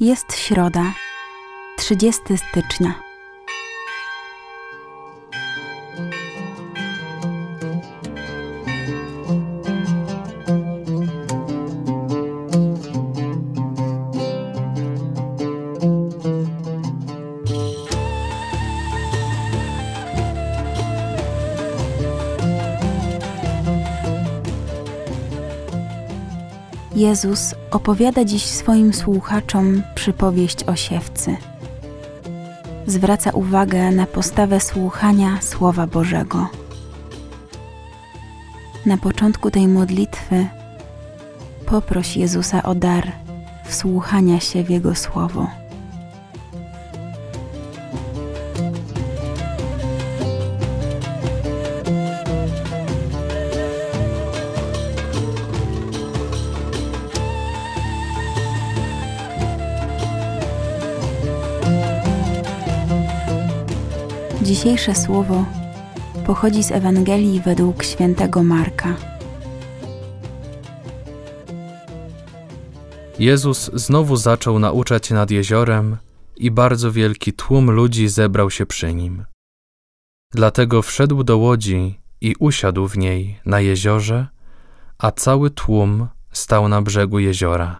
Jest środa, 30 stycznia. Jezus opowiada dziś swoim słuchaczom przypowieść o siewcy. Zwraca uwagę na postawę słuchania Słowa Bożego. Na początku tej modlitwy poproś Jezusa o dar wsłuchania się w Jego Słowo. Dzisiejsze słowo pochodzi z Ewangelii według świętego Marka. Jezus znowu zaczął nauczać nad jeziorem i bardzo wielki tłum ludzi zebrał się przy Nim. Dlatego wszedł do łodzi i usiadł w niej na jeziorze, a cały tłum stał na brzegu jeziora.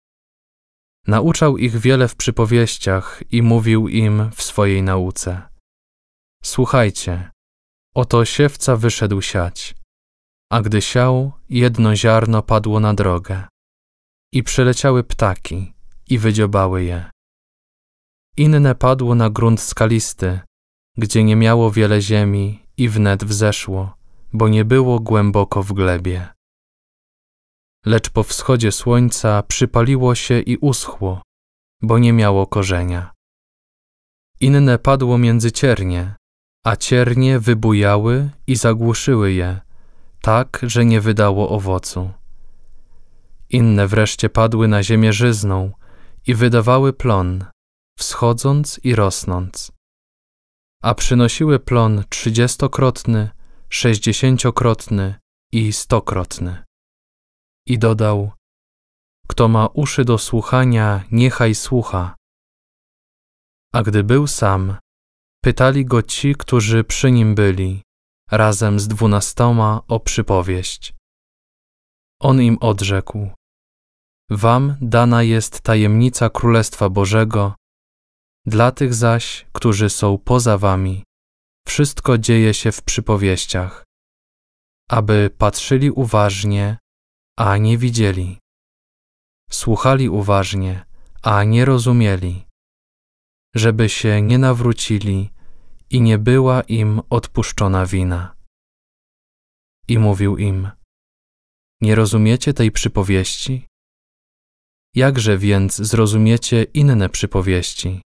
Nauczał ich wiele w przypowieściach i mówił im w swojej nauce. Słuchajcie, oto siewca wyszedł siać, a gdy siał, jedno ziarno padło na drogę i przyleciały ptaki i wydziobały je. Inne padło na grunt skalisty, gdzie nie miało wiele ziemi i wnet wzeszło, bo nie było głęboko w glebie. Lecz po wschodzie słońca przypaliło się i uschło, bo nie miało korzenia. Inne padło między ciernie, a ciernie wybujały i zagłuszyły je, tak, że nie wydało owocu. Inne wreszcie padły na ziemię żyzną i wydawały plon, wschodząc i rosnąc. A przynosiły plon 30-krotny, 60-krotny i 100-krotny. I dodał: kto ma uszy do słuchania, niechaj słucha. A gdy był sam, pytali go ci, którzy przy nim byli, razem z 12 o przypowieść. On im odrzekł: wam dana jest tajemnica Królestwa Bożego, dla tych zaś, którzy są poza wami, wszystko dzieje się w przypowieściach, aby patrzyli uważnie, a nie widzieli, słuchali uważnie, a nie rozumieli, żeby się nie nawrócili i nie była im odpuszczona wina. I mówił im: nie rozumiecie tej przypowieści? Jakże więc zrozumiecie inne przypowieści?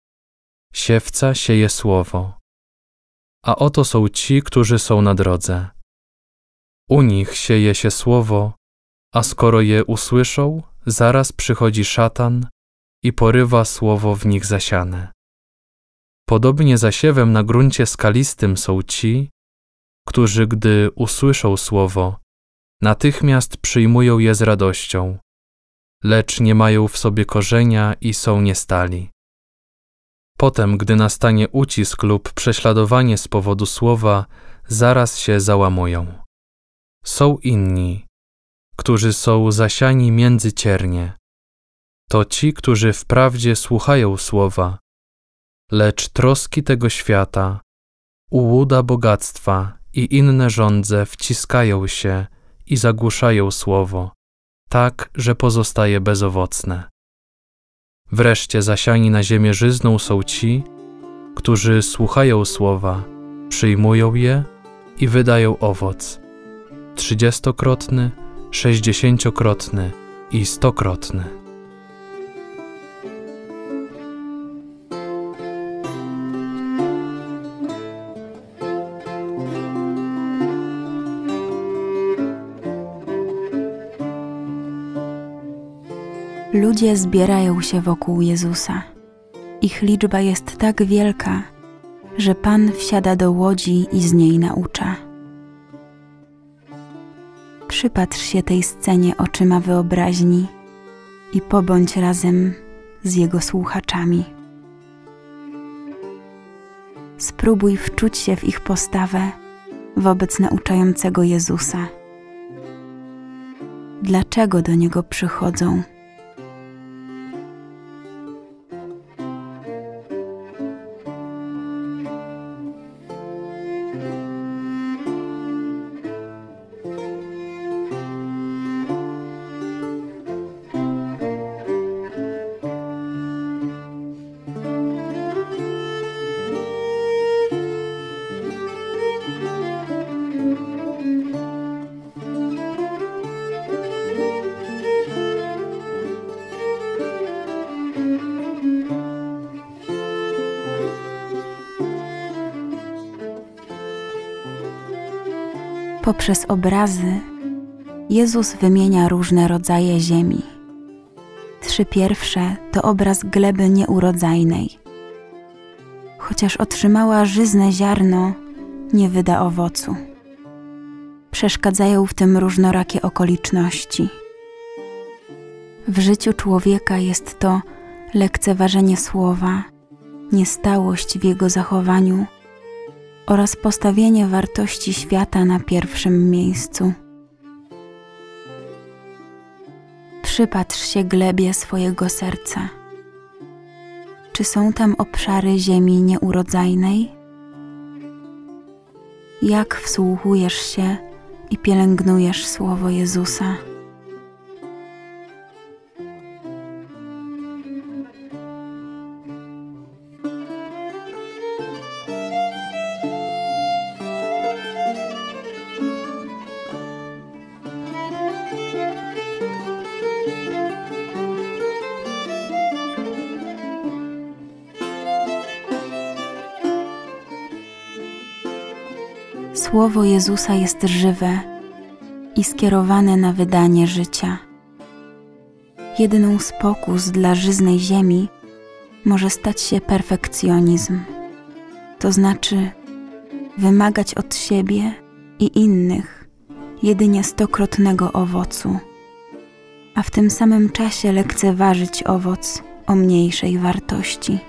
Siewca sieje słowo, a oto są ci, którzy są na drodze. U nich sieje się słowo, a skoro je usłyszą, zaraz przychodzi szatan i porywa słowo w nich zasiane. Podobnie zasiewem na gruncie skalistym są ci, którzy gdy usłyszą słowo, natychmiast przyjmują je z radością, lecz nie mają w sobie korzenia i są niestali. Potem, gdy nastanie ucisk lub prześladowanie z powodu słowa, zaraz się załamują. Są inni, którzy są zasiani między ciernie. To ci, którzy wprawdzie słuchają słowa, lecz troski tego świata, ułuda bogactwa i inne żądze wciskają się i zagłuszają słowo, tak, że pozostaje bezowocne. Wreszcie zasiani na ziemię żyzną są ci, którzy słuchają słowa, przyjmują je i wydają owoc, 30-krotny, 60-krotny i 100-krotny. Ludzie zbierają się wokół Jezusa. Ich liczba jest tak wielka, że Pan wsiada do łodzi i z niej naucza. Przypatrz się tej scenie oczyma wyobraźni i pobądź razem z Jego słuchaczami. Spróbuj wczuć się w ich postawę wobec nauczającego Jezusa. Dlaczego do Niego przychodzą? Poprzez obrazy Jezus wymienia różne rodzaje ziemi. 3 pierwsze to obraz gleby nieurodzajnej. Chociaż otrzymała żyzne ziarno, nie wyda owocu. Przeszkadzają w tym różnorakie okoliczności. W życiu człowieka jest to lekceważenie słowa, niestałość w jego zachowaniu oraz postawienie wartości świata na pierwszym miejscu. Przypatrz się glebie swojego serca. Czy są tam obszary ziemi nieurodzajnej? Jak wsłuchujesz się i pielęgnujesz słowo Jezusa? Słowo Jezusa jest żywe i skierowane na wydanie życia. Jedyną z pokus dla żyznej ziemi może stać się perfekcjonizm, to znaczy wymagać od siebie i innych jedynie 100-krotnego owocu, a w tym samym czasie lekceważyć owoc o mniejszej wartości.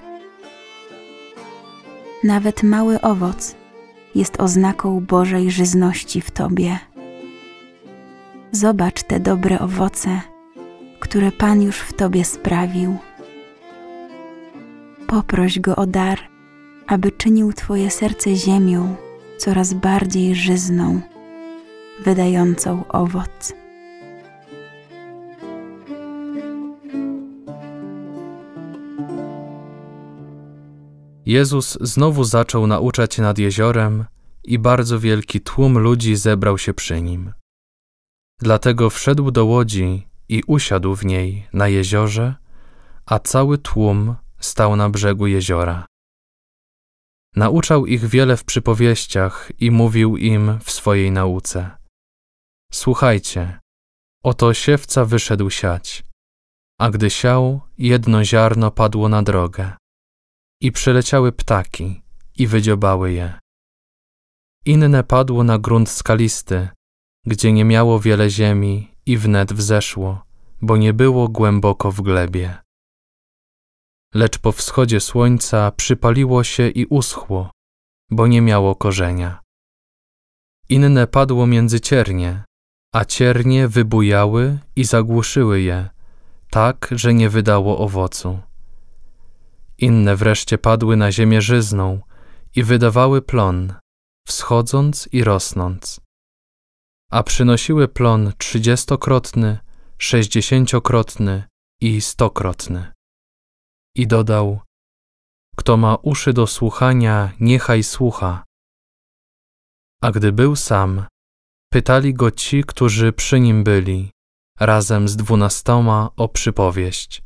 Nawet mały owoc jest oznaką Bożej żyzności w Tobie. Zobacz te dobre owoce, które Pan już w Tobie sprawił. Poproś Go o dar, aby czynił Twoje serce ziemią coraz bardziej żyzną, wydającą owoc. Jezus znowu zaczął nauczać nad jeziorem i bardzo wielki tłum ludzi zebrał się przy Nim. Dlatego wszedł do łodzi i usiadł w niej na jeziorze, a cały tłum stał na brzegu jeziora. Nauczał ich wiele w przypowieściach i mówił im w swojej nauce. Słuchajcie, oto siewca wyszedł siać, a gdy siał, jedno ziarno padło na drogę. I przyleciały ptaki i wydziobały je. Inne padło na grunt skalisty, gdzie nie miało wiele ziemi i wnet wzeszło, bo nie było głęboko w glebie. Lecz po wschodzie słońca przypaliło się i uschło, bo nie miało korzenia. Inne padło między ciernie, a ciernie wybujały i zagłuszyły je, tak, że nie wydało owocu. Inne wreszcie padły na ziemię żyzną i wydawały plon, wschodząc i rosnąc. A przynosiły plon 30-krotny, 60-krotny i 100-krotny. I dodał: kto ma uszy do słuchania, niechaj słucha. A gdy był sam, pytali go ci, którzy przy nim byli, razem z 12 o przypowieść.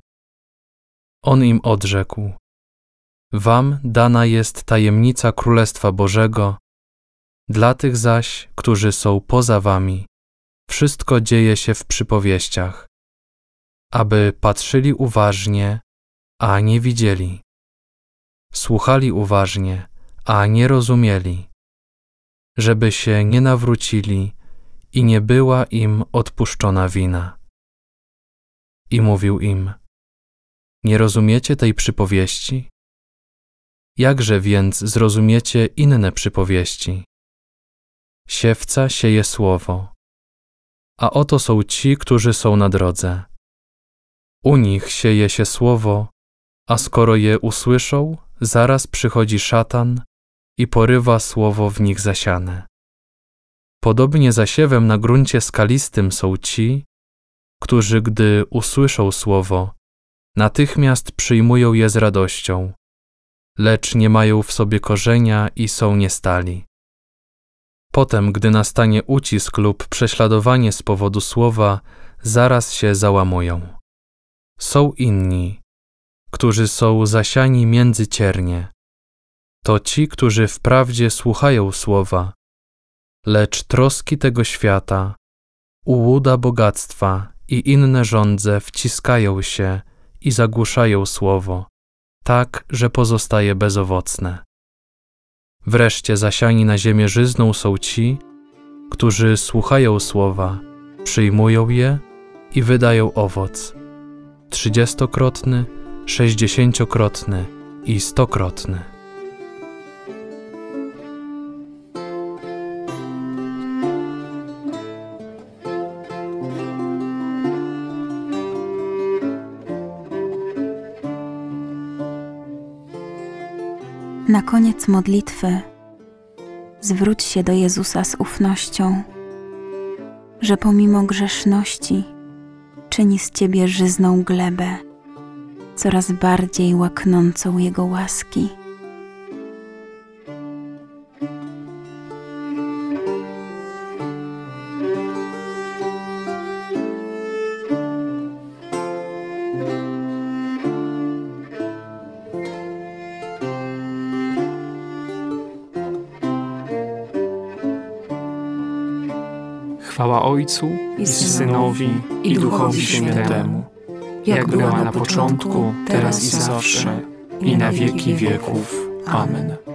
On im odrzekł: wam dana jest tajemnica Królestwa Bożego, dla tych zaś, którzy są poza wami, wszystko dzieje się w przypowieściach, aby patrzyli uważnie, a nie widzieli, słuchali uważnie, a nie rozumieli, żeby się nie nawrócili i nie była im odpuszczona wina. I mówił im: Nie rozumiecie tej przypowieści? Jakże więc zrozumiecie inne przypowieści? Siewca sieje słowo, a oto są ci, którzy są na drodze. U nich sieje się słowo, a skoro je usłyszą, zaraz przychodzi szatan i porywa słowo w nich zasiane. Podobnie zasiewem na gruncie skalistym są ci, którzy gdy usłyszą słowo, natychmiast przyjmują je z radością, lecz nie mają w sobie korzenia i są niestali. Potem, gdy nastanie ucisk lub prześladowanie z powodu słowa, zaraz się załamują. Są inni, którzy są zasiani między ciernie. To ci, którzy wprawdzie słuchają słowa, lecz troski tego świata, ułuda bogactwa i inne żądze wciskają się i zagłuszają słowo, tak, że pozostaje bezowocne. Wreszcie zasiani na ziemię żyzną są ci, którzy słuchają słowa, przyjmują je i wydają owoc, 30-krotny, 60-krotny i 100-krotny. Na koniec modlitwy zwróć się do Jezusa z ufnością, że pomimo grzeszności czyni z ciebie żyzną glebę, coraz bardziej łaknącą Jego łaski. Chwała Ojcu i Synowi i Duchowi Świętemu, jak była na początku, teraz i zawsze, i na wieki wieków. Amen.